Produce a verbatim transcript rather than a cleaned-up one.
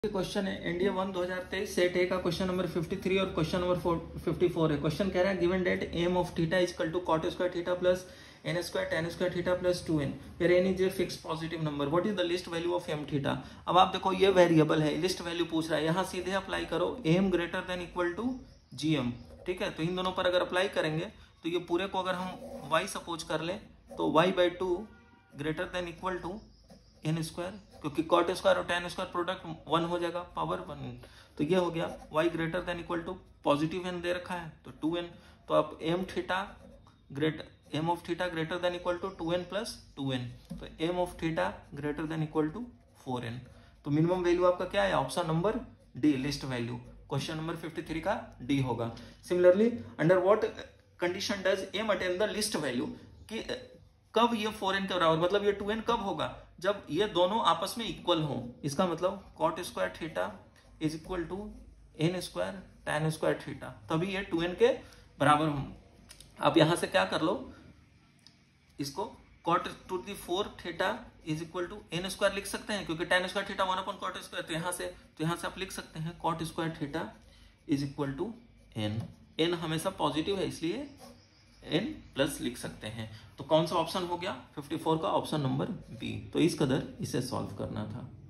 Question है NDA one दो हज़ार तेईस सेट ए का क्वेश्चन नंबर तिरेपन और क्वेश्चन नंबर चौवन है। क्वेश्चन कह रहा है given that M of theta is equal to cot square theta plus n square tan square theta plus two n where n is a fix positive number. What is the least value of M theta. अब आप देखो ये variable है, least value पूछ रहा है, यहाँ सीधे अप्लाई करो M greater than equal to G M. ठीक है, तो इन दोनों पर अगर अप्लाई करेंगे तो ये पूरे को अगर हम वाई सपोज कर ले तो y by two greater than equal to n square, क्योंकि कॉट स्क्वायर और टेन स्क्वायर प्रोडक्ट वन हो जाएगा, पावर वन। तो ये हो गया y greater than equal to positive n दे रखा है तो टू एन। तो अब M theta great M of theta greater than equal to two n plus two n, तो M of theta greater than equal to four n. तो minimum value आपका क्या है, option number D least value. Question number तिरेपन का D होगा। Similarly under what condition does M attain the least value, कि कब ये फोर एन के बराबर, मतलब ये टू एन कब होगा, जब ये दोनों आपस में इक्वल हो। इसका मतलब cot square theta is equal to n square tan square theta, तभी ये टू एन के बराबर हो। आप यहां से क्या कर लो, इसको cot to the four theta is equal to n square लिख सकते हैं, क्योंकि tan square theta one upon cot square, तो यहां से तो यहां से आप लिख सकते हैं cot square theta is equal to n. N हमेशा पॉजिटिव है इसलिए एन प्लस लिख सकते हैं। तो कौन सा ऑप्शन हो गया चौवन का, ऑप्शन नंबर बी। तो इस कदर इसे सॉल्व करना था।